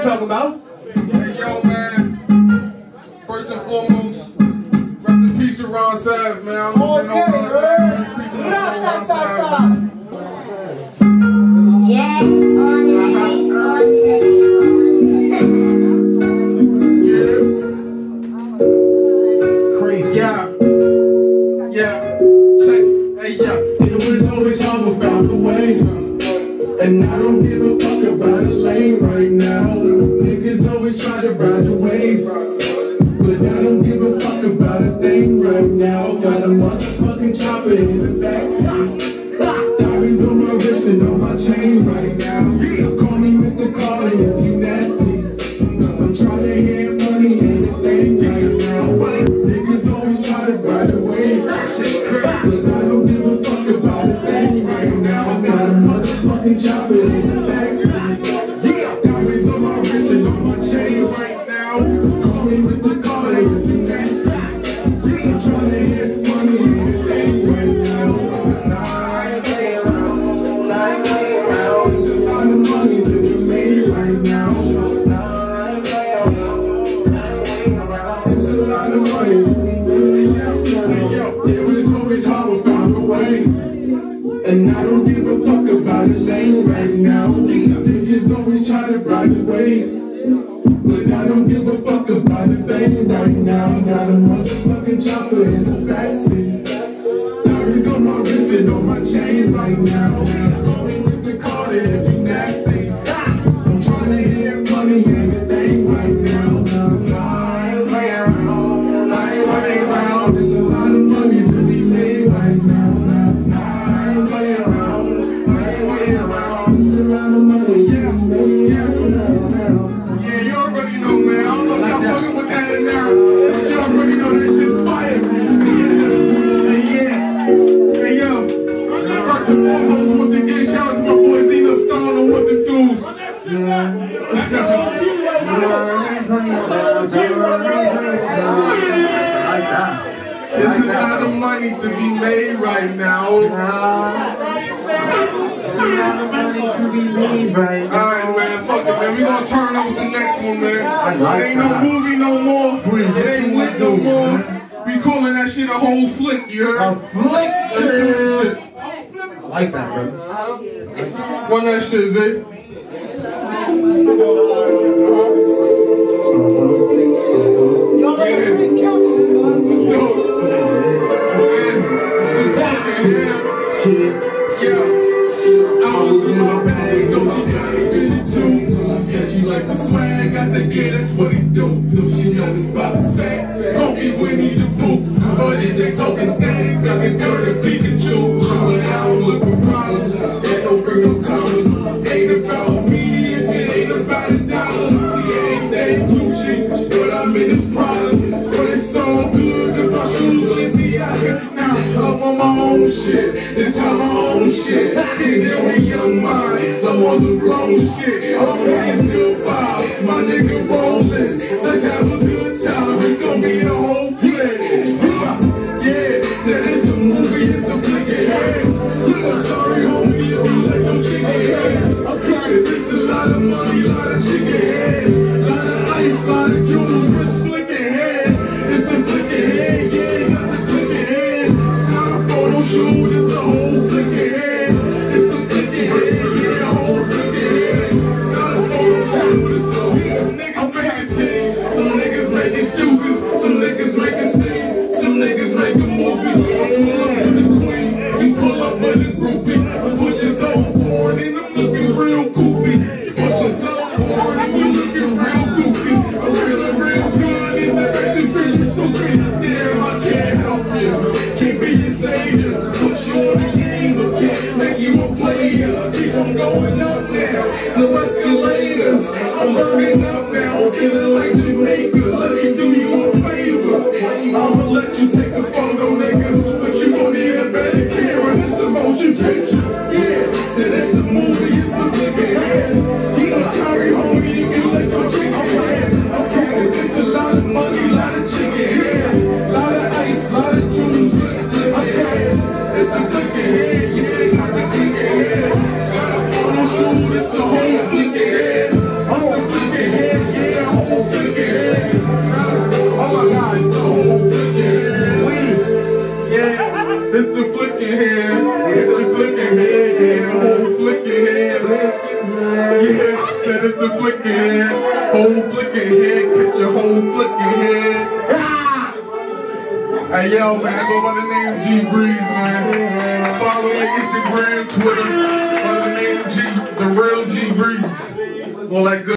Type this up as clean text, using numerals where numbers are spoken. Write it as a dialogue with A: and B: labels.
A: talking about?
B: Hey, yo, man. First and foremost, rest in peace to Ron Sav, man. I don't know Ron Sav. Rest in peace to Ron Sav.
C: Yeah,
A: Crazy.
B: Yeah. Check. Hey, yeah.
D: It was always hard to find a way. And I don't give a fuck about a lane right now. Niggas always try to ride the wave, but I don't give a fuck about a thing right now. Got a motherfucking chopper in the backseat. Diamonds on my wrist and on my chain right now. Call me Mr. Carter if you nasty. I'm trying to get money and a thing right now. Niggas always try to ride the wave, but I don't give a fuck about a thing right now. Got a motherfucking chopper in the backseat. Diamonds on my wrist and on my chain right now. Call me Mr. Carter if you nasty. I'm trying to get money and a thing right now. I ain't playing around. I ain't playing around. There's a lot of money to be made right now. I ain't playing around. There's a lot of money to be made. It was always hard to find a way. And I don't give a fuck about a lane right now. Niggas always try to ride the wave, but I don't give a fuck about a thing right now. Got a motherfucking chopper in the backseat. Diamonds on my wrist and on my chain right now. Call me Mr. Carter if you nasty. I'm trying to get money and a thing right now. I ain't playing around. I ain't playing around. There's a lot of money to be made right now. I ain't playing around. I ain't playing around. There's a lot of money to be made now.
B: Yeah, you already know, man. I don't know if y'all fucking with that or not, but you already know that shit's fire. Hey, yo. First and foremost, once again, shout out to my boys, Enough Stone and What the Tools. There's a lot of money to be made right now. Alright, man, fuck it, man. We gonna turn up with the next one, man. It ain't no movie no more. It ain't lit no more. We calling that shit a whole flick, you heard?
A: A flick. I like that, bro.
B: Run that shit, Zay. Like the swag, I said, yeah, that's what he do. She know about the swag. Don't be Winnie the Pooh. But if they talking static, I can turn to Pikachu. But I don't look for problems. That don't bring no commas. Ain't about me if it ain't about a dollar. See, everything Gucci, but I'm in this problem. But it's all good, cause my shoes Balenciaga. Now I'm on my own shit. It's on my own shit. And then we young minds, I'm on some grown shit. Okay, still vibes, my nigga rollin'. Let's have a good time, it's gonna be a whole flick. Yeah, said it's a movie, it's a flick of head. I'm sorry, homie, if you like your chicken head. Cause it's a lot of money, lot of chicken head. Lot of ice, lot of jewels, wrist flicking head. It's a flick of head, yeah, got the click of head. It's not a photo shoot, it's a whole flick of head. It's a flick of head, yeah, a whole flick of head. Niggas make a team, some niggas make excuses, some niggas make a scene, some niggas make a movie. I pull up with the queen, you pull up with the groupie. I push your soul forward and I'm looking real goofy. You push your soul forward and you looking real goofy. I'm feeling real good and the rest is feeling so good. Damn, I can't help you, can't be your savior. Put you on the game, but can't make you a player. Keep on going up now, no escalators. I'm burning up now, feeling like Jamaica. Let me do you a favor. I'ma let you take a photo, nigga, but you gon' need a better camera. This emoji picture. Yeah, said it's a movie, it's a flick of head. I'm sorry, homie, if you let your chicken head. Cause it's a lot of money, lot of chicken head. Lot of ice, lot of jewels, wrist flick of head. It's a flick of head, yeah, got the click of head. Got a photo shoot, it's a whole flick of head. It's a flicking head. It's a flicking head. Yeah, whole flicking head. Yeah, said it's a flicking head. Whole flicking head. Catch your whole flicking head. Hey, yo, man, I go by the name G Breeze, man. Follow me on Instagram, Twitter, by the name G, the real G Breeze. Go like good.